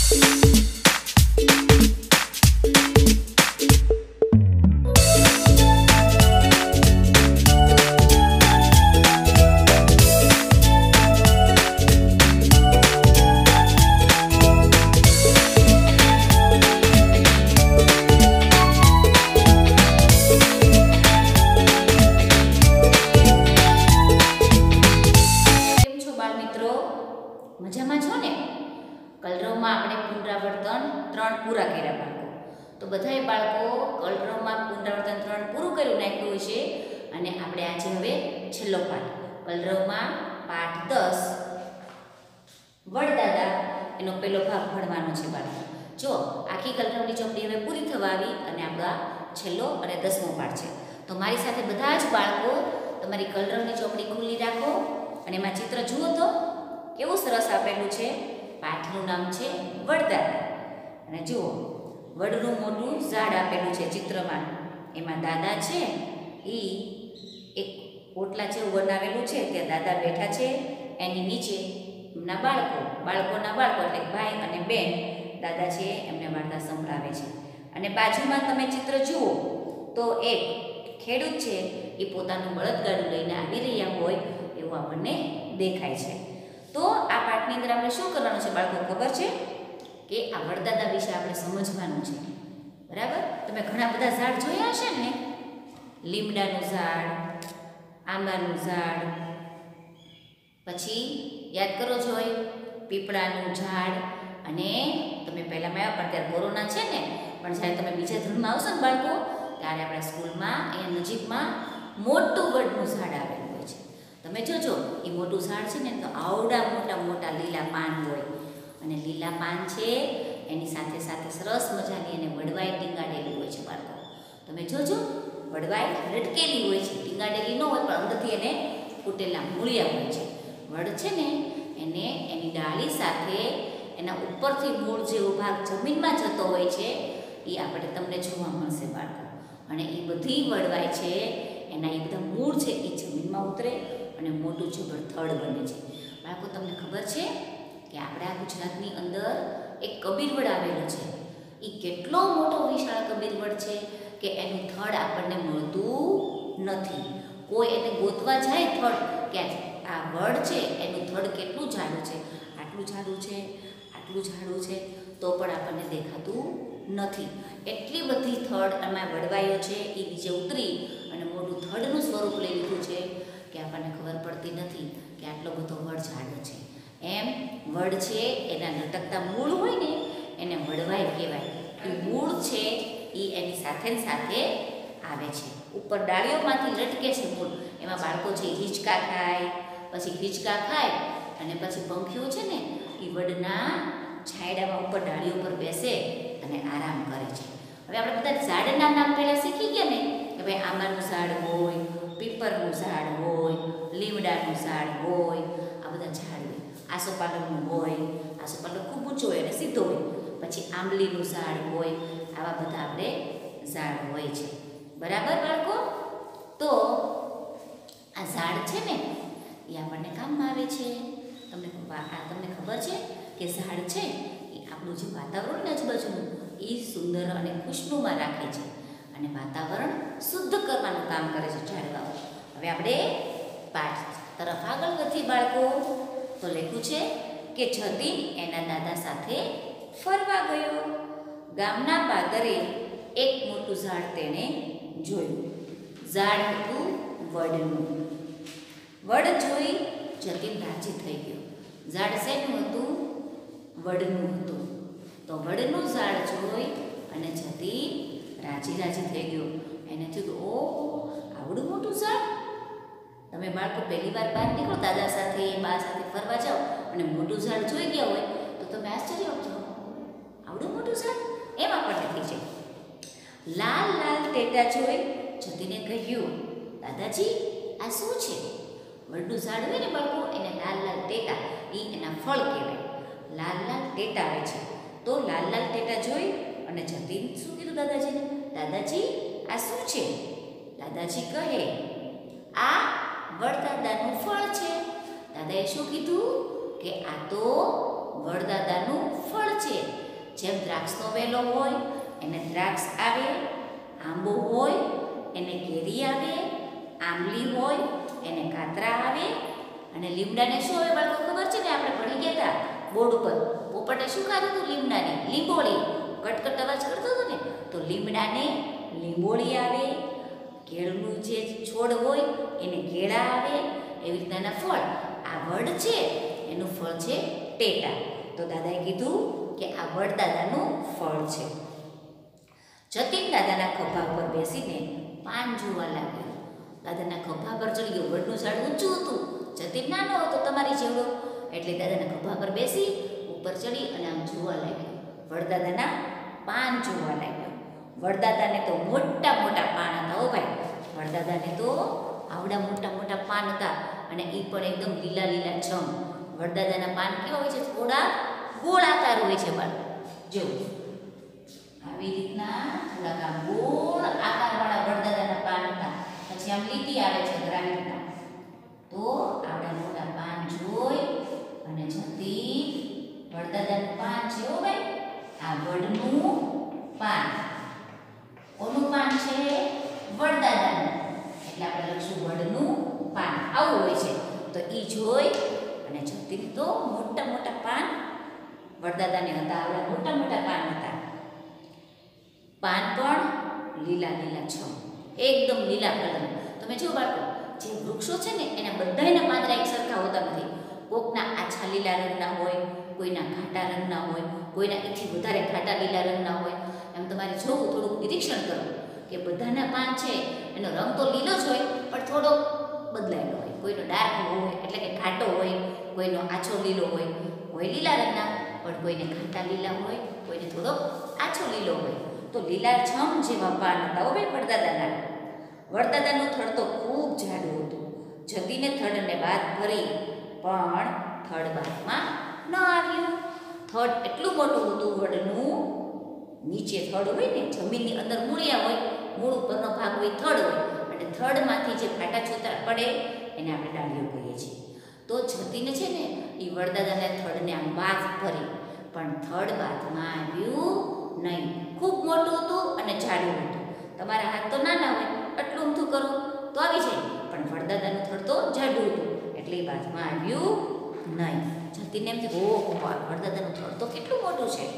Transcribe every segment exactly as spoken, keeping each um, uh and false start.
મજામાં છો ને? કલરવમાં આપણે પુનરાવર્તન ત્રણ પૂરા કર્યા બાળકો. તો બધાય બાળકો કલરવમાં પુનરાવર્તન ત્રણ પૂરું કર્યું નાખ્યું છે અને આપણે આજે હવે છેલ્લો પાઠ કલરવમાં પાઠ દસ વડદાદા એનો પહેલો ભાગ ભણવાનો છે બાળકો. જો આખી કલરવની ચોપડી હવે પૂરી થવા આવી અને આપણો છેલ્લો અને દસમો પાઠ છે. તો મારી સાથે બધા જ બાળકો તમારી કલરવની ચોપડી ખુલ્લી રાખો અને એમાં ચિત્ર જુઓ તો કેવું સરસ આપેલું છે. પાઠનું નામ છે વડદાદા અને જુઓ વડનું મોટું ઝાડ આપેલું છે ચિત્રમાં. એમાં દાદા છે એ એક ઓટલા જેવું બનાવેલું છે ત્યાં દાદા બેઠા છે. એની નીચે એમના બાળકો બાળકોના બાળકો એટલે ભાઈ અને બેન દાદા છે એમને વાર્તા સંભળાવે છે. અને બાજુમાં તમે ચિત્ર જુઓ તો એક ખેડૂત છે એ પોતાનું બળદગાડું લઈને આવી રહ્યા હોય એવું આપણને દેખાય છે. તો આ પાઠની અંદર આપણે શું કરવાનું છે બાળકો ખબર છે કે આ વડદાદા વિશે આપણે સમજવાનું છે. બરાબર? તમે ઘણા બધા ઝાડ જોયા હશે ને, લીમડાનું ઝાડ, આંબાનું ઝાડ, પછી યાદ કરો જોઈ પીપળાનું ઝાડ. અને તમે પહેલાં આવ્યા પણ ત્યારે કોરોના છે ને, પણ જ્યારે તમે બીજા ધોરણમાં આવશો ને બાળકો ત્યારે આપણા સ્કૂલમાં અહીંયા નજીકમાં મોટું વડનું ઝાડ આવેલું હોય છે. તમે જોજો એ મોટું ઝાડ છે ને તો આવડા મોટા મોટા લીલા પાન હોય અને લીલા પાન છે એની સાથે સાથે સરસ મજાની એને વડવાઈ ટીંગાડેલી હોય છે બાળકો. તમે જોજો વડવાઈ લટકેલી હોય છે, ટીંગાડેલી ન હોય પણ અંદરથી એને ફૂટેલા મૂળિયા હોય છે. વડ છે ને એને એની ડાળી સાથે એના ઉપરથી મૂળ જેવો ભાગ જમીનમાં જતો હોય છે એ આપણે તમને જોવા મળશે બાળકો. અને એ બધી વડવાઈ છે એના એ બધા મૂળ છે એ જમીનમાં ઉતરે અને મોટું જબર થડ બને છે. બાળકો તમને ખબર છે કે આપણા ગુજરાતની અંદર એક કબીરવડ આવેલું છે. એ કેટલો મોટો વિશાળ કબીરવડ છે કે એનું થડ આપણને મળતું નથી. કોઈ એને ગોતવા જાય થડ કે આ વડ છે એનું થડ કેટલું જાડું છે, આટલું જાડું છે, આટલું જાડું છે તો પણ આપણને દેખાતું નથી. એટલી બધી થડ એમાં વડવાઈઓ છે એ નીચે ઉતરી અને મોટું થડનું સ્વરૂપ લઈ લીધું છે કે આપણને ખબર પડતી નથી કે આટલો બધો વડ ઝાડો છે. એમ વડ છે એના લટકતા મૂળ હોય ને એને વડવાઈ કહેવાય. એ મૂળ છે એ એની સાથે સાથે આવે છે. ઉપર ડાળીઓમાંથી લટકે છે મૂળ. એમાં બાળકો છે હિંચકા ખાય, પછી હિંચકા ખાય અને પછી પંખીઓ છે ને એ વડના છાંયડામાં ઉપર ડાળીઓ પર બેસે અને આરામ કરે છે. હવે આપણે બધા ઝાડના નામ પહેલાં શીખી ગયા ને કે ભાઈ આંબાનું ઝાડ હોય, પીપળનું ઝાડ હોય, લીમડાનું ઝાડ હોય, આ બધા ઝાડ હોય. આસોપાલવનું હોય, આસોપાલવ ખૂબ ઊંચો હોય અને સીધો હોય. પછી આંબલીનું ઝાડ હોય. આવા બધા આપણે ઝાડ હોય છે. બરાબર બાળકો? તો આ ઝાડ છે ને એ આપણને કામમાં આવે છે. તમને આ તમને ખબર છે કે ઝાડ છે એ આપણું જે વાતાવરણ આજુબાજુનું એ સુંદર અને ખુશનુમા રાખે છે અને વાતાવરણ શુદ્ધ કરવાનું કામ કરે છે ઝાડવાઓ. હવે આપણે પાઠ તરફ આગળ વધી બાળકો. તો લખ્યું છે કે જતીન એના દાદા સાથે ફરવા ગયો. ગામના પાદરે એક મોટું ઝાડ તેણે જોયું. ઝાડ હતું વડનું. વડ જોઈ જતીન રાજી થઈ ગયો. ઝાડ શેનું હતું? વડનું હતું. તો વડનું ઝાડ જોઈ અને જતીન રાજી રાજી થઈ ગયો. એને થયું ઓ આવડું મોટું ઝાડ. તમે બાળકો પહેલી વાર બહાર નીકળો દાદા સાથે બા સાથે ફરવા જાઓ અને મોટું ઝાડ જોઈ ગયા હોય તો તમે આશ્ચર્ય જાઓ આવડું મોટું ઝાડ એમ આપણને થઈ જાય. લાલ લાલ ટેટા જોઈ જતીને કહ્યું દાદાજી આ શું છે? વડનું ઝાડ હોય ને બાળકો એને લાલ લાલ ટેટા એ એના ફળ કહેવાય. લાલ લાલ ટેટા આવે છે. તો લાલ લાલ ટેટા જોઈ અને જતીન શું કીધું દાદાજીને? દાદાજી આ શું છે? દાદાજી કહે આ વડદાદાનું ફળ છે. દાદાએ શું કીધું કે આ તો વડદાદાનું ફળ છે. દ્રાક્ષનો વેલો હોય એને દ્રાક્ષ આવે, આંબો હોય એને કેરી આવે, આંબલી હોય એને કાતરા આવે, અને લીમડાને શું આવે બાળકો ખબર છે ને? આપણે ભણી ગયા હતા બોર્ડ ઉપર, પોપટે શું ખાધું હતું? લીમડાને, લીંબોળી. કટકટ અવાજ કરતો હતો ને, તો લીમડાને લીંબોળી આવે. કેળનું જે છોડ હોય એને કેળા આવે. એવી રીતના ફળ. આ વડ છે એનું ફળ છે ટેટા. તો દાદાએ કીધું કે આ વડ દાદાનું ફળ છે. જતીન દાદાના ખભા પર બેસીને પાન જોવા લાગ્યો. દાદાના ખભા પર ચડી ગયો. વડનું ઝાડ ઊંચું હતું, જતીન નાનો હતો તમારી જેવડો, એટલે દાદાના ખભા પર બેસી ઉપર ચડી અને આમ જોવા લાગ્યો. વડદાદાના પાન જોવા લાગ્યો. વડદાદાને તો મોટા મોટા પાન હતા. હો ભાઈ, વડદાદાને તો આવડા મોટા મોટા પાન હતા, અને એ પણ એકદમ લીલા લીલા છમ. વડદાદાના પાન કેવા હોય છે? થોડા ગોળ આકાર હોય છે બાળકો. જો આવી રીતના થોડાક આમ ગોળ આકારવાળા વડદાદાના પાન હતા. પછી આમ લીટી આવે છે ગ્રામીણના. તો આવડા મોટા પાન જોઈ અને જતીન વડદાદાનું પાન છે. હો ભાઈ, આ વડનું પાન. કોનું પાન છે? વડદાદાનું. એટલે આપણે લખશું વડનું પાન. આવું હોય છે. તો ઈ જોઈ અને જતીન તો મોટા મોટા પાન વડદાદાને હતા. આવડા મોટા મોટા પાન હતા. પાન પણ લીલા લીલા છમ, એકદમ લીલા કલર. તમે જો બાળકો, જે વૃક્ષો છે ને એના બધાયના પાંદડા એક સરખા હોતા નથી. કોકના આછા લીલા રંગના હોય, કોઈના ઘાટા રંગના હોય, કોઈના એથી વધારે ઘાટા લીલા રંગના હોય. એમ તમારે જોવું, થોડુંક નિરીક્ષણ કરવું કે બધાના પાન છે એનો રંગ તો લીલો જ હોય, પણ થોડો બદલાયેલો હોય. કોઈનો ડાર્ક હોય એટલે કે ઘાટો હોય, કોઈનો આછો લીલો હોય, કોઈ લીલા રંગના, પણ કોઈને ઘાટા લીલા હોય, કોઈને થોડો આછો લીલો હોય. તો લીલા છમ જેવા પાન હતા. હો ભાઈ વડદાદાના. વડદાદાનું થડ તો ખૂબ જાડું હતું. જતીને થડને બાદ ભરી, પણ થડ બાદમાં ન આવ્યું. થડ એટલું મોટું હતું વડનું. નીચે થડ હોય ને, જમીનની અંદર મૂળિયા હોય, મૂળ ઉપરનો ભાગ હોય થડ હોય, અને થડમાંથી જે ફાટા છોતરા પડે એને આપણે ડાળીઓ કહીએ છીએ. તો જતીને છે ને એ વડદાદાના થડને આમ બાથ ભરી, પણ થડ બાથમાં આવ્યું નહીં. ખૂબ મોટું હતું અને જાડું હતું. તમારા હાથ તો નાના હોય, એટલું ઊંધું કરો તો આવી જાય, પણ વડદાદાનું થડ તો જાડું હતું એટલે એ બાથમાં આવ્યું નહીં. જતીને એમ થયું, ઓહો, વડદાદાનું થડ તો કેટલું મોટું છે.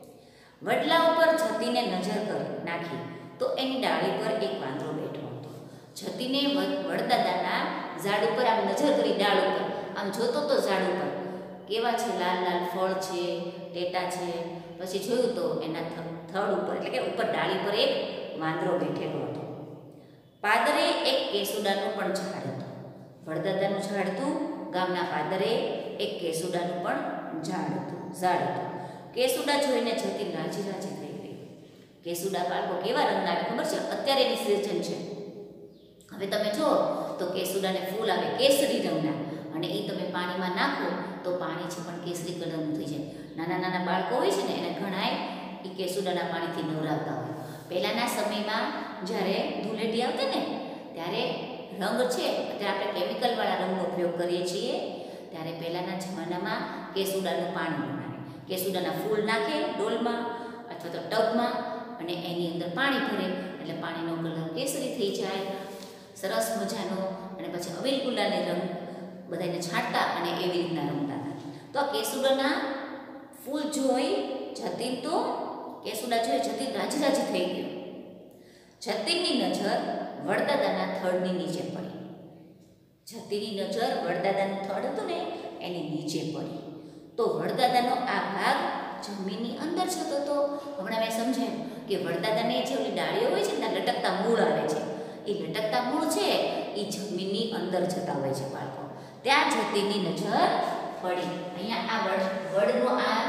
વડલા ઉપર જતીને નજર કરી નાખી તો એની ડાળી પર એક વાંદરો બેઠો હતો. જતીને વડદાદાના ઝાડ ઉપર આમ નજર કરી, ડાળ ઉપર આમ જોતો તો ઝાડ ઉપર કેવા છે, લાલ લાલ ફળ છે, ટેટા છે. પછી જોયું તો એના થડ ઉપર એટલે કે ઉપર ડાળી પર એક વાંદરો બેઠેલો હતો. પાદરે એક કેસુડાનું પણ ઝાડ હતું. વડદાદાનું ઝાડ હતું, ગામના પાદરે એક કેસુડાનું પણ ઝાડ હતું ઝાડ હતું. કેસુડા જોઈને જતીન રાજી રાજી થઈ ગઈ. કેસુડા બાળકો કેવા રંગના આવે ખબર છે? અત્યારે એની સિઝન છે. હવે તમે જો તો કેસુડાને ફૂલ આવે કેસરી રંગના, અને એ તમે પાણીમાં નાખો તો પાણી છે પણ કેસરી કલરનું થઈ જાય. નાના નાના બાળકો હોય છે ને એને ઘણાય એ કેસુડાના પાણીથી નવરાવતા હોય. પહેલાંના સમયમાં જ્યારે ધૂળેટી આવતી ને ત્યારે રંગ છે, અત્યારે આપણે કેમિકલવાળા રંગનો ઉપયોગ કરીએ છીએ, ત્યારે પહેલાંના જમાનામાં કેસુડાનું પાણી બનાવે. કેસુડાના ફૂલ નાખે ડોલમાં અથવા તો ટબમાં, અને એની અંદર પાણી ભરે એટલે પાણીનો કલર કેસરી થઈ જાય, સરસ મજાનો. અને પછી અબીલ ગુલાલને રંગ બધાને છાંટતા અને એવી રીતના રમતા હતા. તો આ કેસુડાના ફૂલ જોઈ જતીન તો કેસુડા જોઈ જતીન રાજી રાજી થઈ ગયો. જતીનની નજર વડદાદાના થડની નીચે પડી. જતીનની નજર વડદાદાનું થડ હતું ને એની નીચે પડી. તો વડદાદાનો આ ભાગ જમીનની અંદર જતો હતો. હમણાં મેં સમજાયું કે વડદાદાને જે ઓલી ડાળીઓ હોય છે ને ત્યાં લટકતા મૂળ આવે છે. એ લટકતા મૂળ છે એ જમીનની અંદર જતા હોય છે બાળકો. ત્યાં જતીનની નજર પડી. અહીંયા આ વડ વડનો આ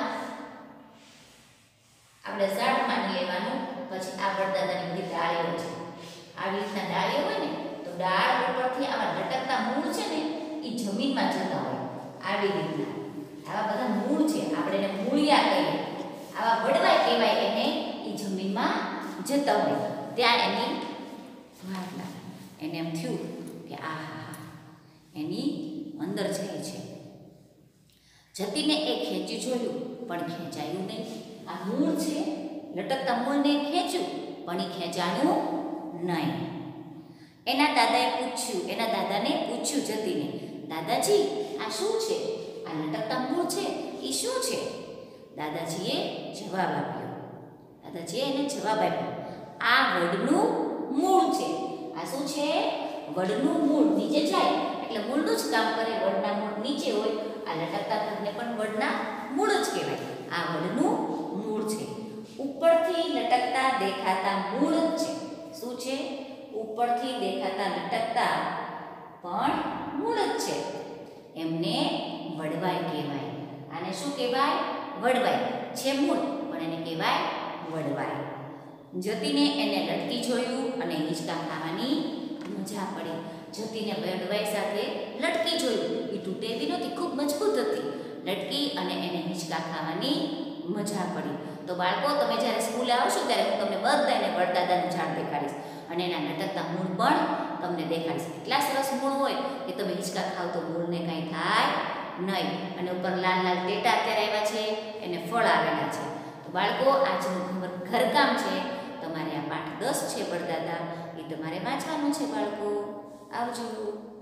આપણે ઝાડ માની લેવાનું. પછી આ વડદાદાની બધી ડાળીઓ છે. આવી રીતના ડાળીઓ હોય ને તો ડાળ ઉપરથી આવા લટકતા મૂળ છે ને એ જમીનમાં જતા હોય. આવી રીતના આવા બધા મૂળ છે, આપણે એને મૂળિયા કહીએ. આવા વડવા કહેવાય એને. એ જમીનમાં જતા હોય ત્યાં એની વાત લાગે. એને એમ થયું કે આ હા એની અંદર જાય છે. જતીને એ ખેંચી જોયું પણ ખેંચાયું નહીં. આ મૂળ છે, લટકતા મૂળને ખેંચ્યું પણ એ ખેંચાણું નહીં. એના દાદાએ પૂછ્યું એના દાદાને પૂછ્યું જતીને, દાદાજી આ શું છે? આ લટકતા મૂળ છે એ શું છે? દાદાજીએ જવાબ આપ્યો. દાદાજીએ એને જવાબ આપ્યો, આ વડનું મૂળ છે. આ શું છે? વડનું મૂળ. નીચે જાય એટલે મૂળનું જ કામ કરે. વડના મૂળ નીચે હોય, આ લટકતા ભાગને પણ વડના મૂળ જ કહેવાય. આ વડનું મૂળ છે. ઉપરથી લટકતા દેખાતા મૂળ જ છે. શું છે? ઉપરથી દેખાતા લટકતા પણ મૂળ જ છે. એમને વડવાઈ કહેવાય. આને શું કહેવાય? વડવાઈ. છે મૂળ પણ એને કહેવાય વડવાઈ. જતીને એને લટકી જોયું અને હિંચકા ખાવાની મજા પડી. જતીને વડવાઈ સાથે લટકી જોયું. એ તૂટે એવી નહોતી, ખૂબ મજબૂત હતી. લટકી અને એને હિંચકા ખાવાની મજા પડી. તો બાળકો, તમે જ્યારે સ્કૂલે આવશો ત્યારે હું તમને બધાને વડદાદાનું ઝાડ દેખાડીશ અને એના લટકતા મૂળ પણ તમને દેખાડીશ. એટલા સરસ મૂળ હોય કે તમે હિંચકા ખાવ તો મૂળને કાંઈ થાય નહીં. અને ઉપર લાલ લાલ ટેટા અત્યારે આવ્યા છે, એને ફળ આવેલા છે. તો બાળકો, આજનું ઘરકામ છે તમારે આ પાઠ દસ છે વડદાદા, એ તમારે વાંચવાનું છે બાળકો. આવજો.